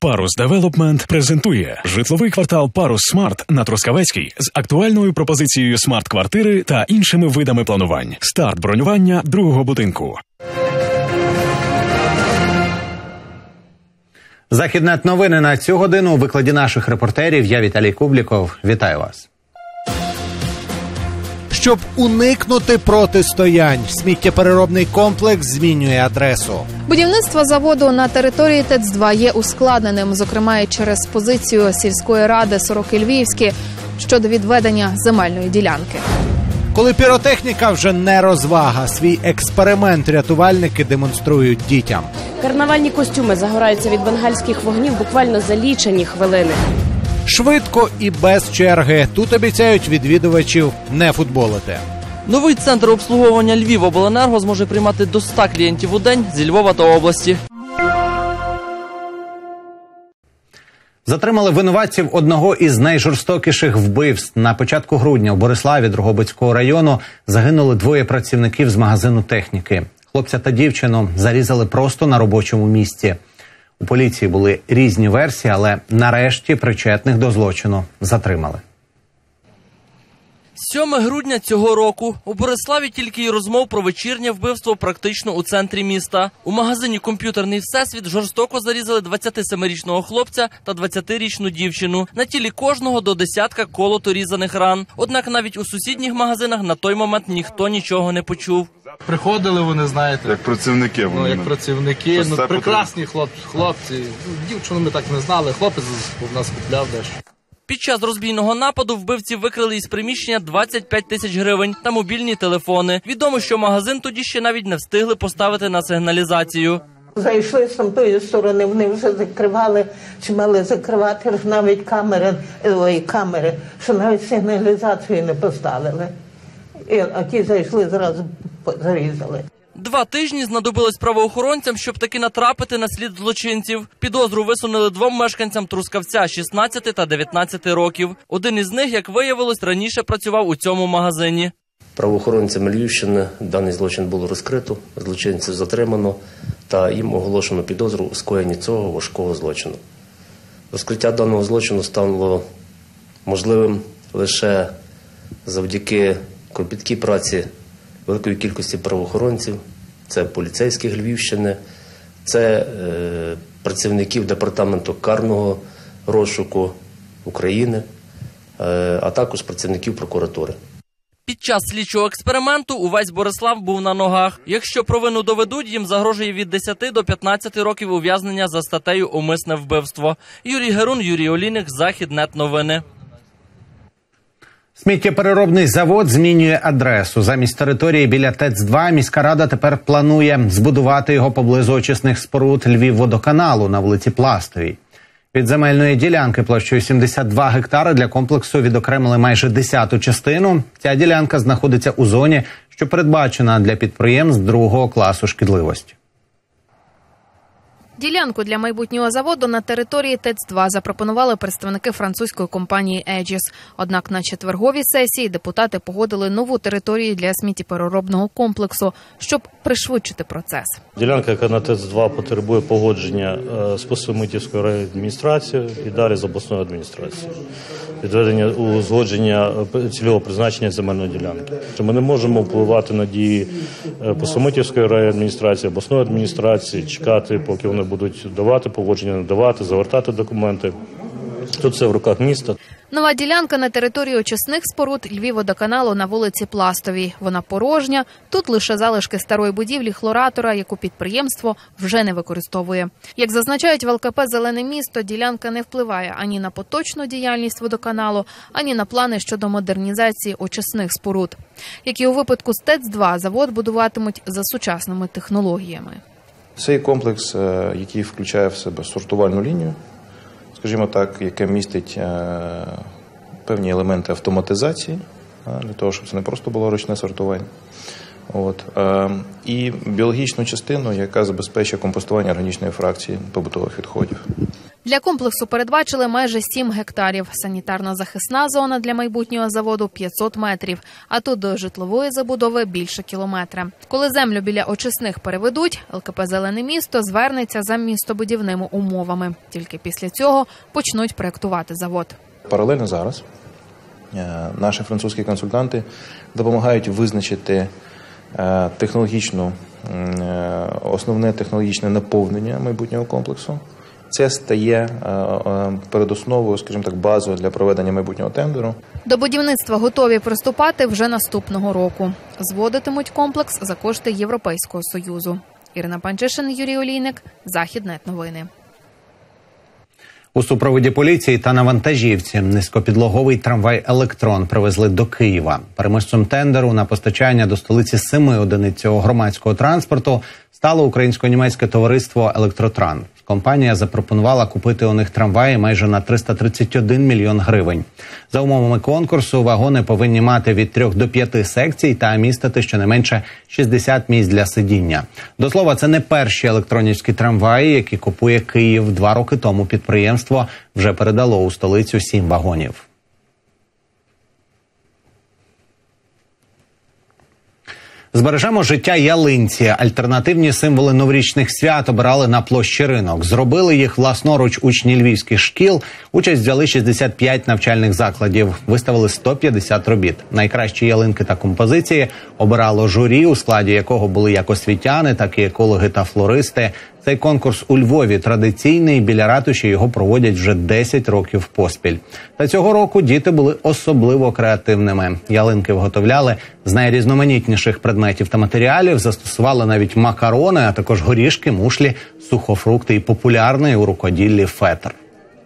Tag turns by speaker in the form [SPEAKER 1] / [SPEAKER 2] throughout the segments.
[SPEAKER 1] Парус Девелопмент презентує житловий квартал Парус Смарт на Трускавецькій з актуальною пропозицією смарт-квартири та іншими видами планувань. Старт бронювання другого будинку.
[SPEAKER 2] Західнет новини на цю годину у викладі наших репортерів. Я Віталій Кубліков. Вітаю вас.
[SPEAKER 3] Щоб уникнути протистоянь, сміттєпереробний комплекс змінює адресу.
[SPEAKER 4] Будівництво заводу на території ТЕЦ-2 є ускладненим, зокрема і через позицію сільської ради Сороки-Львівські щодо відведення земельної ділянки.
[SPEAKER 3] Коли піротехніка вже не розвага, свій експеримент рятувальники демонструють дітям.
[SPEAKER 5] Карнавальні костюми загораються від бенгальських вогнів буквально за лічені хвилини.
[SPEAKER 3] Швидко і без черги. Тут обіцяють відвідувачів не футболити.
[SPEAKER 6] Новий центр обслуговування Львівобленерго зможе приймати до 100 клієнтів у день зі Львова та області.
[SPEAKER 2] Затримали винуватців одного із найжорстокіших вбивств. На початку грудня у Бориславі Дрогобицького району загинули двоє працівників з магазину техніки. Хлопця та дівчину зарізали просто на робочому місці. У поліції були різні версії, але нарешті причетних до злочину затримали.
[SPEAKER 6] 7 грудня цього року у Бориславі тільки й розмов про вечірнє вбивство практично у центрі міста. У магазині «Комп'ютерний всесвіт» жорстоко зарізали 27-річного хлопця та 20-річну дівчину. На тілі кожного до десятка колото різаних ран. Однак навіть у сусідніх магазинах на той момент ніхто нічого не почув.
[SPEAKER 7] Приходили вони, знаєте.
[SPEAKER 8] Як працівники.
[SPEAKER 7] Як працівники, прекрасні хлопці. Дівчину ми так не знали, хлопець у нас купляв дещо.
[SPEAKER 6] Під час розбійного нападу вбивці викрали із приміщення 25 тисяч гривень та мобільні телефони. Відомо, що магазин тоді ще навіть не встигли поставити на сигналізацію.
[SPEAKER 9] Зайшли з тої сторони, вони вже закривали, чи мали закривати навіть камери, що навіть сигналізацію не поставили. А ті зайшли, зразу зарізали.
[SPEAKER 6] 2 тижні знадобилось правоохоронцям, щоб таки натрапити на слід злочинців. Підозру висунули 2 мешканцям Трускавця 16 та 19 років. Один із них, як виявилось, раніше працював у цьому магазині.
[SPEAKER 10] Правоохоронцями Львівщини даний злочин було розкрито, злочинців затримано та їм оголошено підозру у скоєнні цього важкого злочину. Розкриття даного злочину стало можливим лише завдяки кропіткій праці великої кількості правоохоронців, це поліцейських Львівщини, це працівників Департаменту карного розшуку України, а також працівників прокуратури.
[SPEAKER 6] Під час слідчого експерименту увесь Борислав був на ногах. Якщо провину доведуть, їм загрожує від 10 до 15 років ув'язнення за статтею «Умисне вбивство». Юрій Герун, Юрій Олійник, Західнет новини.
[SPEAKER 2] Сміттєпереробний завод змінює адресу. Замість території біля ТЕЦ-2 міська рада тепер планує збудувати його поблизу очисних споруд Львівводоканалу на вулиці Пластовій. Від земельної ділянки площею 72 гектари для комплексу відокремили майже 10-ту частину. Ця ділянка знаходиться у зоні, що передбачена для підприємств другого класу шкідливості.
[SPEAKER 4] Ділянку для майбутнього заводу на території ТЕЦ-2 запропонували представники французької компанії «Егіс». Однак на четверговій сесії депутати погодили нову територію для сміттєпереробного комплексу, щоб пришвидшити процес.
[SPEAKER 11] Ділянка, яка на ТЕЦ-2 потребує погодження з Посумитівською райадміністрацією і далі з обласною адміністрацією. Відведення узгодження цільового призначення земельної ділянки. Ми не можемо впливати на дії Посумитівської райадміністрації, обласної адміністрації, чекати, поки вони будуть давати погодження, не давати, завертати документи. Тут все в руках міста.
[SPEAKER 4] Нова ділянка на території очисних споруд Львівводоканалу на вулиці Пластовій. Вона порожня. Тут лише залишки старої будівлі хлоратора, яку підприємство вже не використовує. Як зазначають в ЛКП «Зелене місто», ділянка не впливає ані на поточну діяльність водоканалу, ані на плани щодо модернізації очисних споруд. Як і у випадку з ТЕЦ-2, завод будуватимуть за сучасними технологіями.
[SPEAKER 12] Цей комплекс, який включає в себе сортувальну лінію, скажімо так, яке містить певні елементи автоматизації, для того, щоб це не просто було ручне сортування. І біологічну частину, яка забезпечує компостування органічної фракції побутових відходів.
[SPEAKER 4] Для комплексу передбачили майже 7 гектарів. Санітарно-захисна зона для майбутнього заводу – 500 метрів, а тут до житлової забудови – більше кілометра. Коли землю біля очисних переведуть, ЛКП «Зелене місто» звернеться за містобудівними умовами. Тільки після цього почнуть проєктувати завод.
[SPEAKER 12] Паралельно зараз наші французькі консультанти допомагають визначити основне технологічне наповнення майбутнього комплексу. Це стає передосновою, скажімо так, базою для проведення майбутнього тендеру.
[SPEAKER 4] До будівництва готові приступати вже наступного року. Зводитимуть комплекс за кошти Європейського Союзу. Ірина Панчишин, Юрій Олійник, Західнет новини.
[SPEAKER 2] У супроводі поліції та на вантажівці низькопідлоговий трамвай «Електрон» привезли до Києва. Переможцем тендеру на постачання до столиці 7 одиниць цього громадського транспорту стало українсько-німецьке товариство «Електротран». Компанія запропонувала купити у них трамваї майже на 331 мільйон гривень. За умовами конкурсу, вагони повинні мати від 3 до 5 секцій та містити щонайменше 60 місць для сидіння. До слова, це не перші електронівські трамваї, які купує Київ. 2 роки тому підприємство вже передало у столицю 7 вагонів. Збережемо життя ялинці. Альтернативні символи новорічних свят обирали на площі Ринок. Зробили їх власноруч учні львівських шкіл. Участь взяли 65 навчальних закладів. Виставили 150 робіт. Найкращі ялинки та композиції обирало журі, у складі якого були як освітяни, так і екологи та флористи. Цей конкурс у Львові традиційний, біля ратуші його проводять вже 10 років поспіль. Та цього року діти були особливо креативними. Ялинки виготовляли з найрізноманітніших предметів та матеріалів, застосували навіть макарони, а також горішки, мушлі, сухофрукти і популярний у рукоділлі фетр.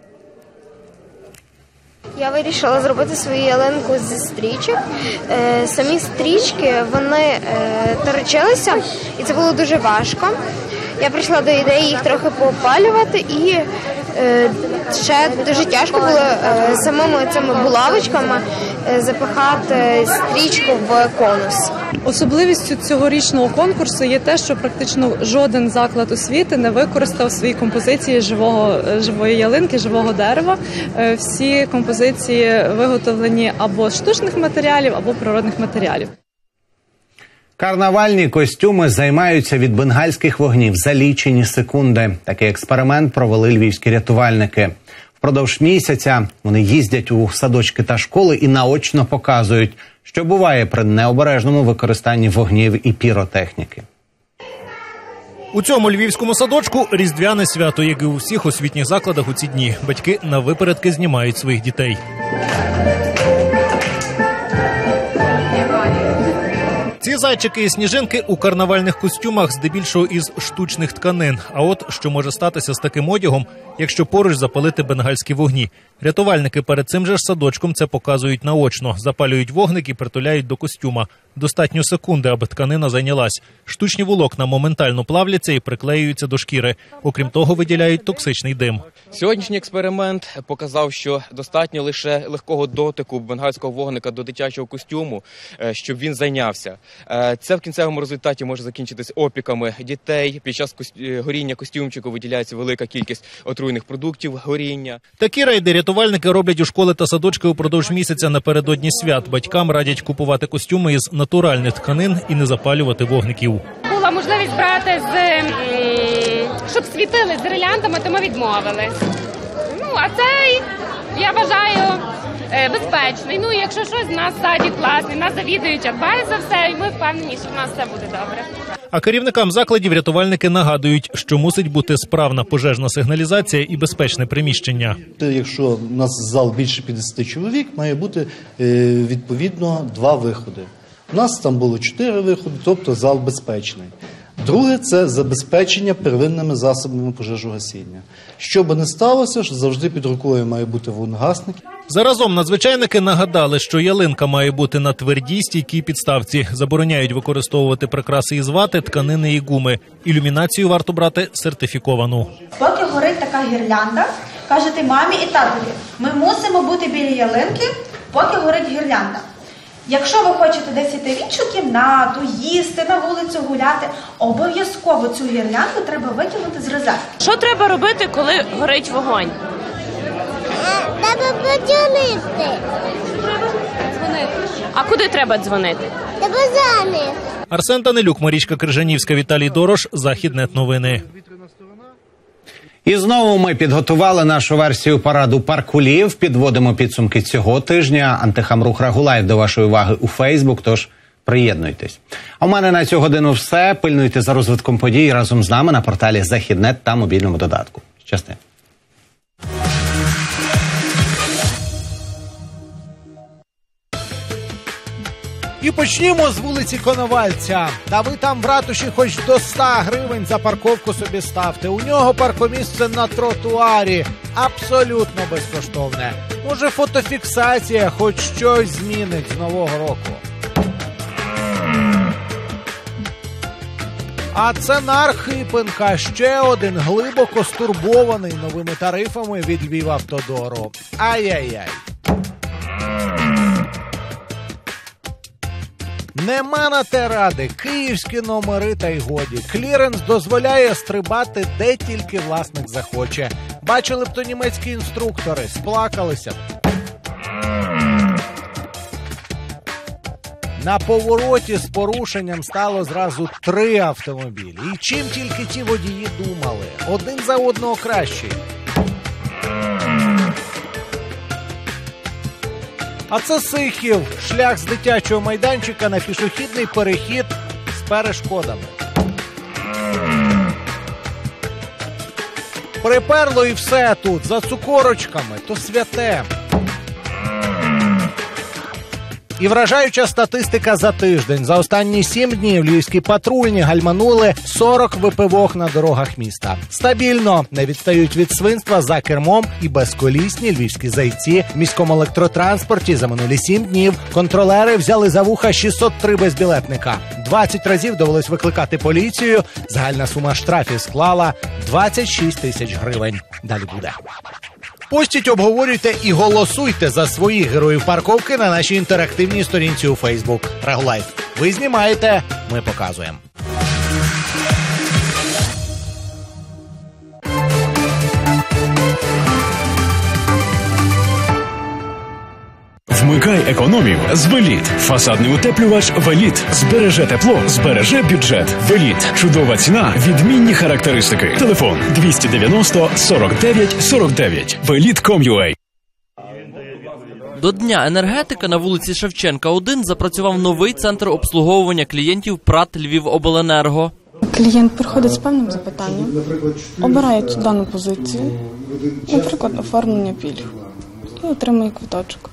[SPEAKER 8] Я вирішила зробити свою ялинку зі стрічок. Самі стрічки, вони торочилися, і це було дуже важко. Я прийшла до ідеї їх трохи поопалювати, і ще дуже тяжко було самими цими булавочками запихати стрічку в конус.
[SPEAKER 13] Особливістю цьогорічного конкурсу є те, що практично жоден заклад освіти не використав свої композиції живої ялинки, живого дерева. Всі композиції виготовлені або з штучних матеріалів, або природних матеріалів.
[SPEAKER 2] Карнавальні костюми займаються від бенгальських вогнів за лічені секунди. Такий експеримент провели львівські рятувальники. Впродовж місяця вони їздять у садочки та школи і наочно показують, що буває при необережному використанні вогнів і піротехніки.
[SPEAKER 14] У цьому львівському садочку різдвяне свято, як і у всіх освітніх закладах у ці дні. Батьки навипередки знімають своїх дітей. Ці зайчики і сніжинки у карнавальних костюмах здебільшого із штучних тканин. А от що може статися з таким одягом, якщо поруч запалити бенгальські вогні. Рятувальники перед цим же ж садочком це показують наочно. Запалюють вогник і притуляють до костюма. Достатньо секунди, аби тканина зайнялась. Штучні волокна моментально плавляться і приклеюються до шкіри. Окрім того, виділяють токсичний дим.
[SPEAKER 15] Сьогоднішній експеримент показав, що достатньо лише легкого дотику бенгальського вогника до дитячого костюму, щоб він зайнявся. Це в кінцевому результаті може закінчитись опіками дітей. Під час горіння костюмчику виділяється велика кількість отруйних продуктів горіння.
[SPEAKER 14] Такі рейди рятувальники роблять у школи та садочки упродовж місяця напередодні свят. Батькам радять купувати костюми із натуральних тканин і не запалювати вогників.
[SPEAKER 16] Була можливість брати, щоб світили з гірляндами, то ми відмовились. А цей, я вважаю, безпечний. Якщо щось, в нас садик класний, нас завідуюча дбає за все, і ми впевнені, що в нас все буде добре.
[SPEAKER 14] А керівникам закладів рятувальники нагадують, що мусить бути справна пожежна сигналізація і безпечне приміщення.
[SPEAKER 17] Якщо у нас зал більше 50 чоловік, має бути відповідно 2 виходи. У нас там було 4 виходи, тобто зал безпечний. Друге – це забезпечення первинними засобами пожежогасіння. Що би не сталося, завжди під рукою має бути вогнегасник.
[SPEAKER 14] Заразом надзвичайники нагадали, що ялинка має бути на твердій стійкій підставці. Забороняють використовувати прикраси із вати, тканини і гуми. Ілюмінацію варто брати сертифіковану.
[SPEAKER 18] Поки горить така гірлянда, кажете мамі і татові, ми мусимо бути біля ялинки, поки горить гірлянда. Якщо ви хочете десь йти в іншу кімнату, їсти, на вулицю гуляти, обов'язково цю гірлянду треба викинути з розетки.
[SPEAKER 5] Що треба робити, коли горить вогонь?
[SPEAKER 19] Треба подзвонити.
[SPEAKER 5] А куди треба дзвонити?
[SPEAKER 19] Треба дзвонити.
[SPEAKER 14] Арсен Данилюк, Марічка Крижанівська, Віталій Дорош, Західнет новини.
[SPEAKER 2] І знову ми підготували нашу версію параду паркулів. Підводимо підсумки цього тижня. Антихамрух Рагулаєв до вашої уваги у Фейсбук, тож приєднуйтесь. А у мене на цю годину все. Пильнуйте за розвитком подій разом з нами на порталі Західнет та мобільному додатку. Щасти.
[SPEAKER 3] І почнімо з вулиці Коновальця. Та ви там в ратуші хоч до 100 гривень за парковку собі ставте. У нього паркомісце на тротуарі. Абсолютно безкоштовне. Може, фотофіксація хоч щось змінить з Нового року. А це Нархипенка, ще один глибоко стурбований новими тарифами від Львівавтодору. Ай-яй-яй. Нема на те ради, київські номери та й годі. Кліренс дозволяє стрибати де тільки власник захоче. Бачили б то німецькі інструктори, сплакалися б. На повороті з порушенням стало зразу 3 автомобілі. І чим тільки ті водії думали, один за одного кращий. А це Сихів, шлях з дитячого майданчика на пішохідний перехід з перешкодами. Приперло і все тут, за цукорочками, то святе. І вражаюча статистика за тиждень. За останні 7 днів львівські патрульні гальманули 40 випивох на дорогах міста. Стабільно не відстають від свинства за кермом і безколісні львівські зайці. В міському електротранспорті за минулі 7 днів контролери взяли за вуха 603 безбілетника. 20 разів довелось викликати поліцію. Загальна сума штрафів склала 26 тисяч гривень. Далі буде. Постіть, обговорюйте і голосуйте за своїх героїв парковки на нашій інтерактивній сторінці у Фейсбук. Рагулаєв. Ви знімаєте, ми показуємо.
[SPEAKER 1] Вмикай економію з Веліт. Фасадний утеплювач Веліт. Збереже тепло, збереже бюджет. Веліт. Чудова ціна, відмінні характеристики. Телефон 290 49 49. Веліт.com.ua.
[SPEAKER 6] До Дня енергетика на вулиці Шевченка, 1 запрацював новий центр обслуговування клієнтів ПрАТ «Львівобленерго».
[SPEAKER 20] Клієнт приходить з певним запитанням, обирає цю дану позицію, наприклад, оформлення пільг, і отримує квиточок.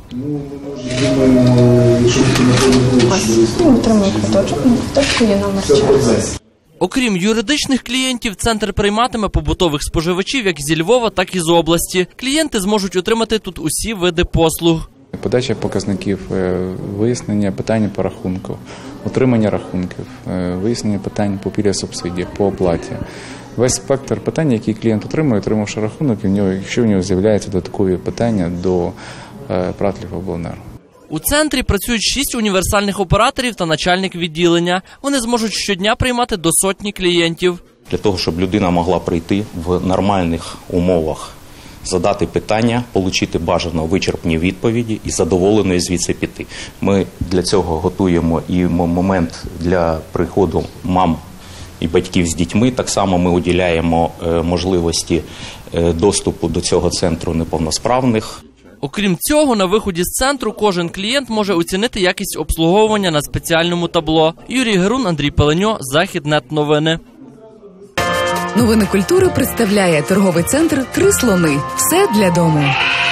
[SPEAKER 20] І отримує квиточок, на квиточку є номер черги.
[SPEAKER 6] Окрім юридичних клієнтів, центр прийматиме побутових споживачів як зі Львова, так і з області. Клієнти зможуть отримати тут усі види послуг.
[SPEAKER 21] Подача показників, вияснення питань по рахунку, отримання рахунків, вияснення питань по пільгах субсидії, по оплаті. Весь спектр питань, які клієнт отримує, отримавши рахунок, якщо в нього з'являються додаткові питання до ПрАТ «Львівобленерго».
[SPEAKER 6] У центрі працюють 6 універсальних операторів та начальник відділення. Вони зможуть щодня приймати до 100 клієнтів.
[SPEAKER 22] Для того, щоб людина могла прийти в нормальних умовах, задати питання, отримати бажано вичерпні відповіді і задоволеною звідси піти. Ми для цього готуємо і момент для приходу мам і батьків з дітьми. Так само ми уділяємо можливості доступу до цього центру неповносправних.
[SPEAKER 6] Окрім цього, на виході з центру кожен клієнт може оцінити якість обслуговування на спеціальному табло. Юрій Герун, Андрій Пеленьо, Західнет новини.
[SPEAKER 23] Новини культури представляє торговий центр «Три слони». Все для дому.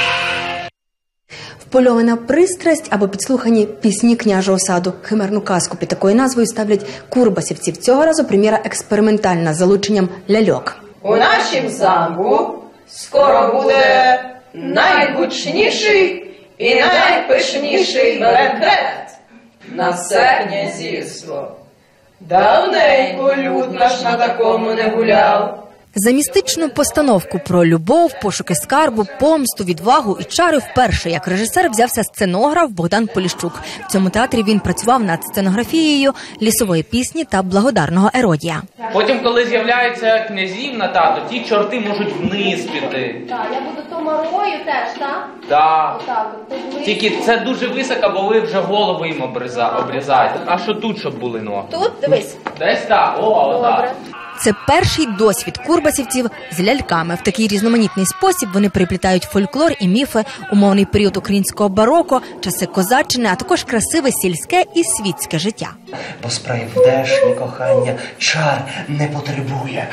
[SPEAKER 24] Впольована пристрасть або підслухані пісні княжого саду. Химерну казку під такою назвою ставлять курбасівців. Цього разу прем'єра експериментальна з залученням ляльок.
[SPEAKER 25] У нашім замку скоро буде найгучніший і найпишніший бенкет на все князівство. Давненько люд наш на такому не гуляв.
[SPEAKER 7] За містичну постановку про любов, пошуки скарбу, помсту, відвагу і чари вперше як режисер взявся сценограф Богдан Поліщук. В цьому театрі він працював над сценографією «Лісової пісні» та «Благодарного Еродія».
[SPEAKER 9] Потім, коли з'являється князівна, то ті чорти можуть вниз піти.
[SPEAKER 10] Так, я буду томарою теж, так?
[SPEAKER 9] Так. Тільки це дуже високо, бо ви вже голову їм обрізаєте. А що тут, щоб були ноги?
[SPEAKER 10] Тут, дивись.
[SPEAKER 9] Десь так, отак.
[SPEAKER 7] Це перший досвід курбасівців з ляльками. В такий різноманітний спосіб вони переплітають фольклор і міфи, умовний період українського бароко, часи козаччини, а також красиве сільське і світське життя.
[SPEAKER 11] Бо справжнє кохання чар не потребує.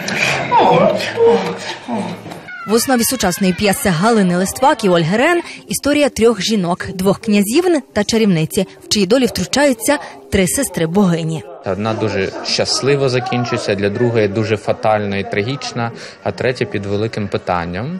[SPEAKER 7] В основі сучасної п'єси Галини Листвак і Ольги Рен історія 3 жінок, 2 князівн та чарівниці, в чиї долі втручаються 3 сестри-богині.
[SPEAKER 12] Одна дуже щасливо закінчується, для другої дуже фатально і трагічна, а третя під великим питанням.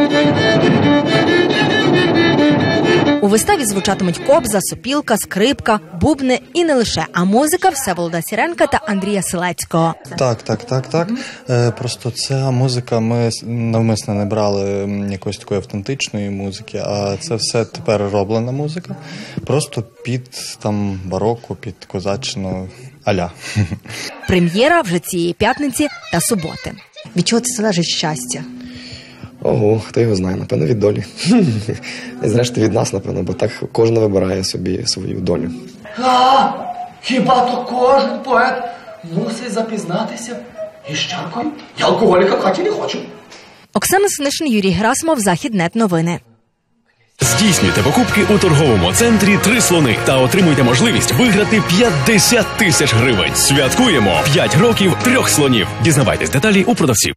[SPEAKER 7] У виставі звучатимуть кобза, сопілка, скрипка, бубни і не лише, а музика Всеволода Сіренка та Андрія Селецького.
[SPEAKER 26] Так. Просто ця музика, ми навмисно не брали якоїсь такої автентичної музики, а це все тепер роблена музика, просто під там бароко, під козаччину а-ля.
[SPEAKER 7] Прем'єра вже цієї п'ятниці та суботи.
[SPEAKER 24] Від чого це залежить щастя?
[SPEAKER 27] Ого, хто його знає, напевно, від долі. І зрештою від нас, напевно, бо так кожен вибирає собі свою долю.
[SPEAKER 11] Хіба то кожен поет мусить запізнатися із чаркою? Я алкоголіка в хаті не хочу.
[SPEAKER 7] Оксана Синишин, Юрій Герасимов, Західнет новини.
[SPEAKER 1] Здійснюйте покупки у торговому центрі «Три слони» та отримуйте можливість виграти 50 тисяч гривень. Святкуємо 5 років 3 слонів. Дізнавайтесь деталі у продавців.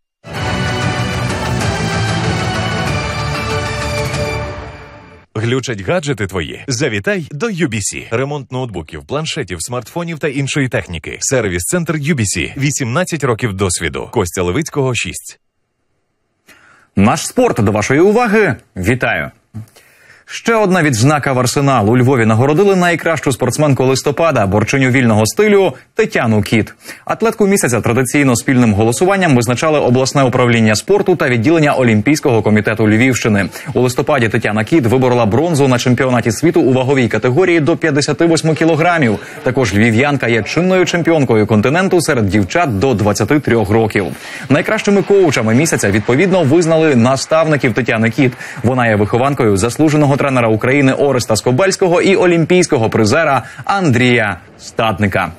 [SPEAKER 28] Глючать гаджети твої? Завітай до UBC. Ремонт ноутбуків, планшетів, смартфонів та іншої техніки. Сервіс-центр UBC. 18 років досвіду. Костя Левицького, 6.
[SPEAKER 29] Наш спорт до вашої уваги. Вітаю. Ще одна відзнака в «Арсенал». У Львові нагородили найкращу спортсменку листопада, борчиню вільного стилю Тетяну Кіт. Атлетку місяця традиційно спільним голосуванням визначали обласне управління спорту та відділення Олімпійського комітету Львівщини. У листопаді Тетяна Кіт виборола бронзу на чемпіонаті світу у ваговій категорії до 58 кілограмів. Також львів'янка є чинною чемпіонкою континенту серед дівчат до 23 років. Найкращими коучами місяця відповідно визнали наставників Тетяни Кіт. Вона є вихованкою заслуженого тренера України Ореста Скобельського і олімпійського призера Андрія Статника.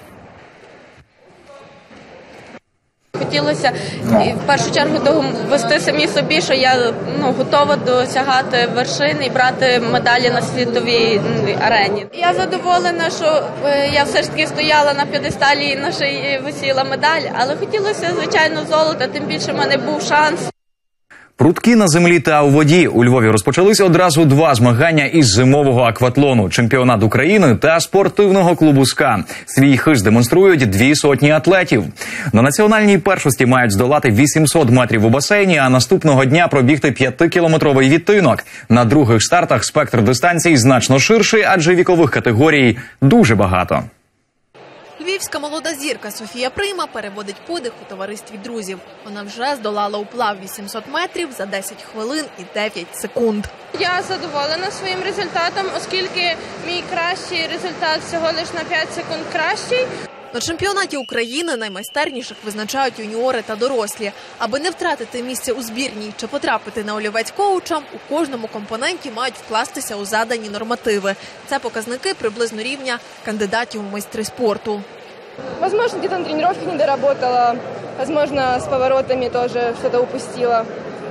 [SPEAKER 30] Хотілося в першу чергу довести самі собі, що я готова досягати вершин і брати медалі на світовій арені. Я задоволена, що я все ж таки стояла на п'єдесталі і на шиї висіла медаль, але хотілося, звичайно, золота, тим більше в мене був шанс.
[SPEAKER 29] Прудки на землі та у воді. У Львові розпочались одразу 2 змагання із зимового акватлону – чемпіонат України та спортивного клубу «СКА». Свій хист демонструють 200 атлетів. На національній першості мають здолати 800 метрів у басейні, а наступного дня пробігти 5-кілометровий відтинок. На других стартах спектр дистанцій значно ширший, адже вікових категорій дуже багато.
[SPEAKER 4] Львівська молода зірка Софія Прийма переводить подих у товаристві друзів. Вона вже здолала уплав 800 метрів за 10 хвилин і 9 секунд.
[SPEAKER 30] Я задоволена своїм результатом, оскільки мій кращий результат всього лише на 5 секунд кращий.
[SPEAKER 4] На чемпіонаті України наймайстерніших визначають юніори та дорослі. Аби не втратити місце у збірній чи потрапити на олівець коучам, у кожному компоненті мають вкластися у задані нормативи. Це показники приблизно рівня кандидатів у майстри спорту.
[SPEAKER 31] Возможно, где-то на тренировке не доработала, возможно, с поворотами тоже что-то упустила.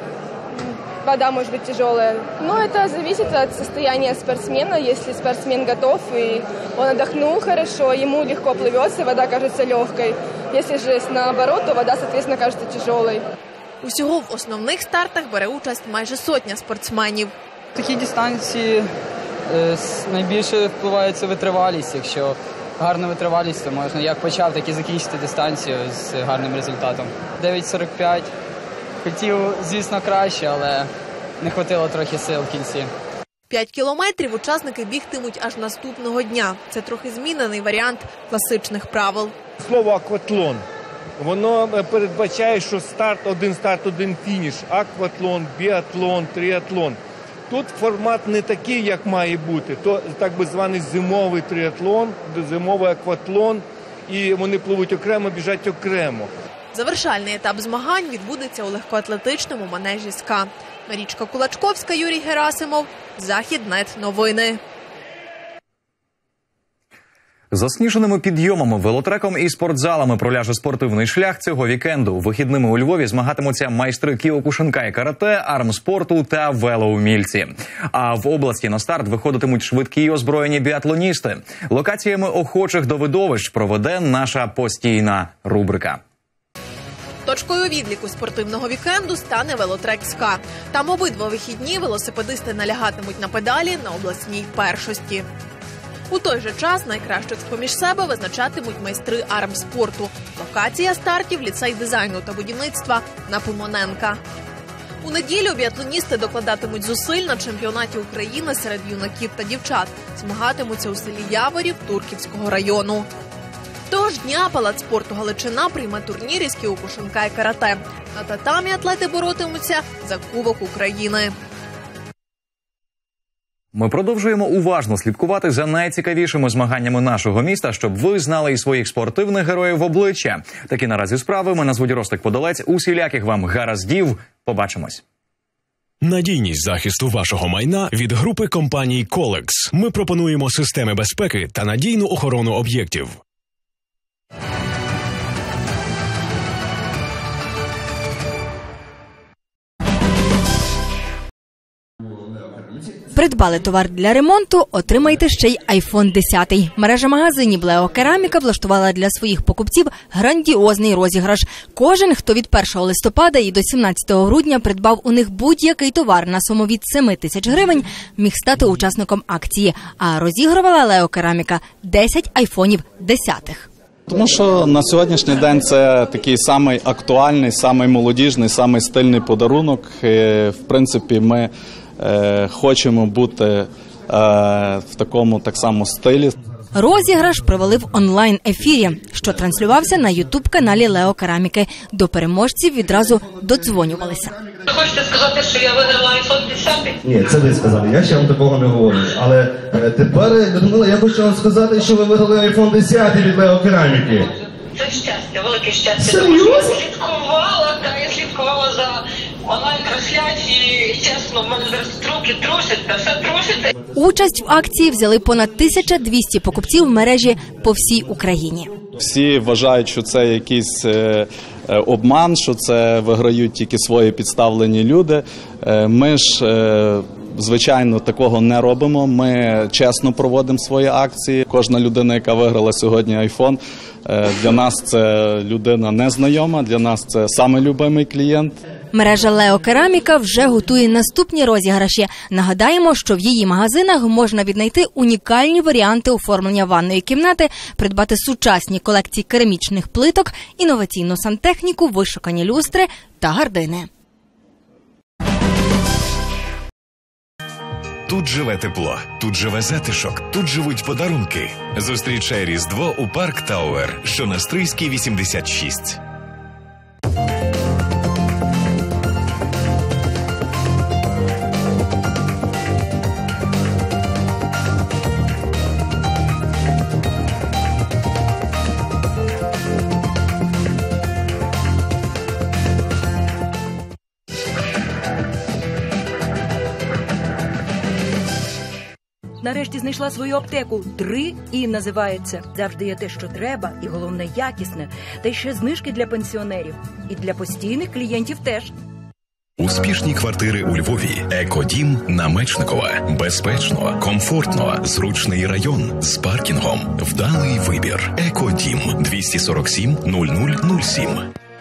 [SPEAKER 31] Вода может быть тяжелая. Но это зависит от состояния спортсмена. Если спортсмен готов и он отдохнул хорошо, ему легко плывется, вода кажется легкой. Если же наоборот, то вода, соответственно, кажется тяжелой.
[SPEAKER 4] Усього в основних стартах бере участь майже 100 спортсменів.
[SPEAKER 32] Такі дистанції найбільше впливає це витривалість. Якщо гарна витривалість, то можна як почав, так і закінчити дистанцію з гарним результатом. 9:45. Хотів, звісно, краще, але не хватило трохи сил в кінці.
[SPEAKER 4] 5 кілометрів учасники бігтимуть аж наступного дня. Це трохи змінений варіант класичних правил.
[SPEAKER 33] Слово «акватлон»
[SPEAKER 2] Воно передбачає, що один старт, один фініш, акватлон, біатлон, тріатлон. Тут формат не такий, як має бути. То так би званий зимовий тріатлон, зимовий акватлон, і вони пливуть окремо, біжать окремо.
[SPEAKER 3] Завершальний етап змагань відбудеться у легкоатлетичному манежі СКА. Марічка Кулачковська, Юрій Герасимов, Західнет новини.
[SPEAKER 29] Засніженими підйомами, велотреком і спортзалами проляже спортивний шлях цього вікенду. Вихідними у Львові змагатимуться майстри кіокушинкай карате, армспорту та велоумільці. А в області на старт виходитимуть швидкі й озброєні біатлоністи. Локаціями охочих до видовищ проведе наша постійна рубрика.
[SPEAKER 3] Точкою відліку спортивного вікенду стане велотрек СКА. Там обидва вихідні велосипедисти налягатимуть на педалі на обласній першості. У той же час найкращих з-поміж себе визначатимуть майстри армспорту. Локація стартів – ліцей дизайну та будівництва на Пимоненка. У неділю біатлоністи докладатимуть зусиль на чемпіонаті України серед юнаків та дівчат. Змагатимуться у селі Яворів Турківського району. Того ж дня палац спорту «Галичина» прийме турнір із кіокушинкай карате. На татамі атлети боротимуться за Кубок України.
[SPEAKER 29] Ми продовжуємо уважно слідкувати за найцікавішими змаганнями нашого міста, щоб ви знали і своїх спортивних героїв в обличчя. Такі наразі справи. Мене звуть Ростик Подолець. Усіляких вам гараздів. Побачимось.
[SPEAKER 1] Надійність захисту вашого майна від групи компаній «Колекс». Ми пропонуємо системи безпеки та надійну охорону об'єктів.
[SPEAKER 24] Придбали товар для ремонту, отримайте ще й iPhone 10. Мережа магазинів Лео Кераміка влаштувала для своїх покупців грандіозний розіграш. Кожен, хто від 1 листопада і до 17 грудня придбав у них будь-який товар на суму від 7 тисяч гривень, міг стати учасником акції. А розігрувала Лео Кераміка 10 айфонів 10-х.
[SPEAKER 5] Тому що на сьогоднішній день це такий самий актуальний, самий молодіжний, самий стильний подарунок. В принципі, ми хочемо бути в такому так само стилі.
[SPEAKER 24] Розіграш провели в онлайн-ефірі, що транслювався на ютуб-каналі Лео Кераміки. До переможців відразу додзвонювалися.
[SPEAKER 25] Хочете сказати, що я виграла iPhone 10?
[SPEAKER 8] Ні, це ви сказали, я ще вам такого не говорю. Але тепер, Людмила, я хочу вам сказати, що ви виграли iPhone 10 від Лео Кераміки.
[SPEAKER 25] Це щастя, велике щастя.
[SPEAKER 8] Серйозно?
[SPEAKER 25] Я слідкувала за онлайн-трансляції. Чесно, в мене зараз руки трусяться, все труситься.
[SPEAKER 24] Участь в акції взяли понад 1200 покупців в мережі по всій Україні.
[SPEAKER 5] Всі вважають, що це якийсь обман, що це виграють тільки свої підставлені люди. Ми ж, звичайно, такого не робимо. Ми чесно проводимо свої акції. Кожна людина, яка виграла сьогодні iPhone, для нас це людина незнайома, для нас це самий любимий клієнт.
[SPEAKER 24] Мережа Лео Кераміка вже готує наступні розіграші. Нагадаємо, що в її магазинах можна віднайти унікальні варіанти оформлення ванної кімнати, придбати сучасні колекції керамічних плиток, інноваційну сантехніку, вишукані люстри та гардини.
[SPEAKER 28] Тут живе тепло, тут живе затишок, тут живуть подарунки. Зустрічай Різдво у Парк Тауер, що на Стрийській, 86.
[SPEAKER 13] Нарешті знайшла свою аптеку. 3 І називається. Завжди є те, що треба, і головне якісне. Та й ще знижки для пенсіонерів. І для постійних клієнтів теж.
[SPEAKER 28] Успішні квартири у Львові. Екодім на Мечникова. Безпечно, комфортно, зручний район з паркінгом. Вдалий вибір. Екодім 247 0007.